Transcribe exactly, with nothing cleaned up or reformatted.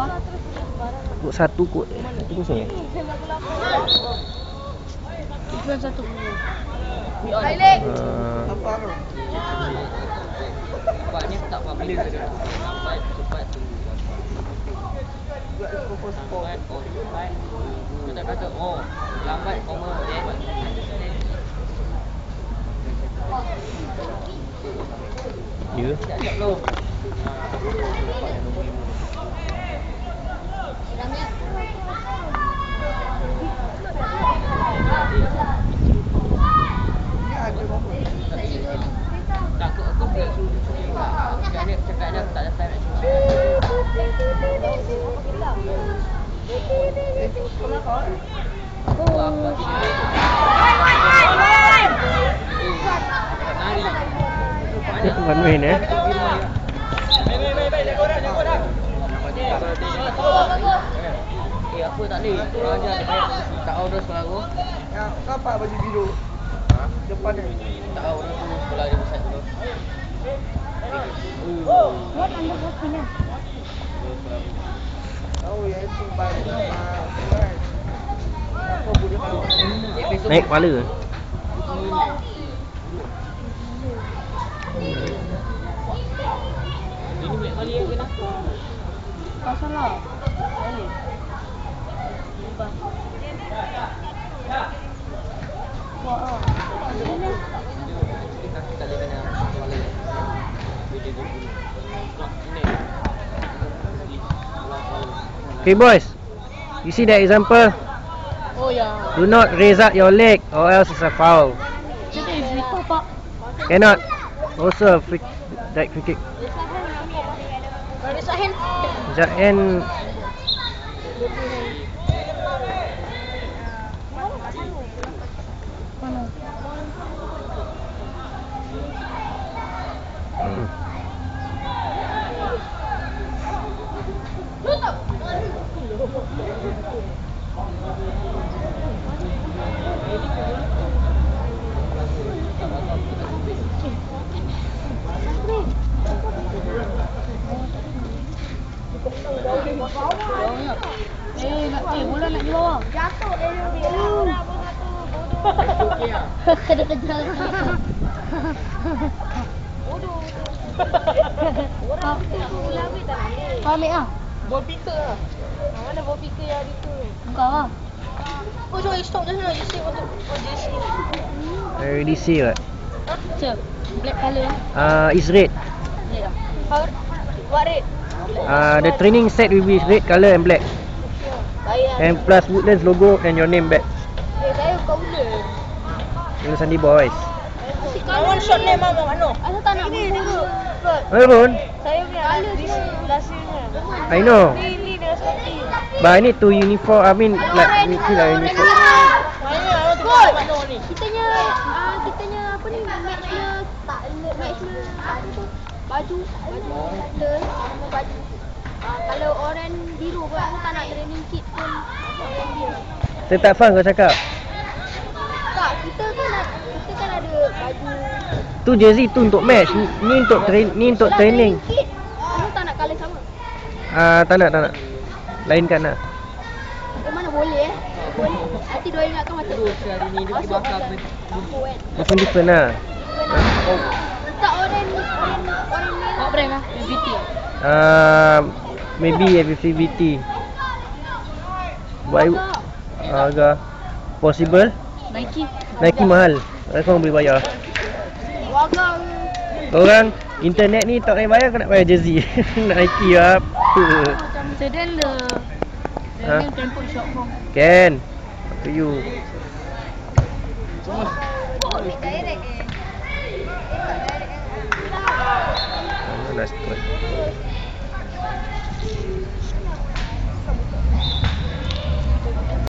Kod satu kod satu kosong ya? Bukan satu. Uh, Cepatnya tak public saja. Cepat cepat tunggu. Lambat oh cepat. Kita kata oh lambat koma then ya. siap belum? Takut aku pula suruh cakap dia cakap dia tak datang nak cuci. Oh, apa sih? Bukan main eh. Eh, apa tak boleh? Orang ajar dia bayar tak order sekolah aku. Ya, kapak baju biru. Ha? Depan dia. Tak tahu orang suruh sekolah dia besar dulu. Buat anda buat sini. Oh, ya itu baru nama. Apa boleh kalau Naik kepala. Ini boleh kali ya kena. Tak salah. Boleh. Lupa. Wah. Ini. Kita lihat kena kepala. Video dulu. Ini. Okay boys, you see that example? Oh ya. Do not raise up your leg or else it's a foul. Jadi Ziko pak. Cannot. Also a free, direct free kick. Baris ahin. Zain Mana? Eh, nak eh bola nak di bawah. Jatuh eh dia orang pun satu bodoh. Okey ah. Kena kejar. Bodoh. Orang tu bola habis tak boleh. Kau ambil ah. ball picker lah. Mana bawa fikir yang itu? Kau ah. Oh, sorry, stop just now. You say what? Oh, just I already see what. Cep. Black color. Uh, it's red. Black ah. How? What red? Uh, the training set will be red color and black. Bayar. And plus Woodlands logo and your name badge. Eh, saya kau boleh. Ini Sandi boys. I want short name mama, mana? Asal tak nak ini dulu. Apa pun? Saya punya this lastnya. I know. Ni ni dia sekali. But I need to uniform. I mean like feel like uniform. Mana awak tu mana ni? Kitanya ah kitanya apa ni matchnya tak matchnya apa tu baju baju color sama baju ah kalau oren biru pun aku tak nak training kit pun oren biru. Saya tak faham kau cakap. Tak, kita kan ada, kita kan ada baju. Tu jersey tu untuk match. Ni, ni untuk train, ni untuk Dah training. kit. Aku tak nak colour sama. Ah, tak nak, tak nak. Lainkan lah. Eh mana boleh eh? Boleh. Nanti dia ingatkan macam Terus hari ni dia pergi masuk bakar macam aku kan. Different different lah. Tak oren oren oren ni. Apa brand lah? B T. Ah, maybe V V T. Buat harga possible. Nike. Nike mahal. Kau boleh bayar. Warga Orang internet ni tak payah bayar, kau nak bayar jersey. Nak Nike apa? macam sedan the Ha? the tempo shop from. Can. Up to you. Oh, ni direct eh. Mana dah start.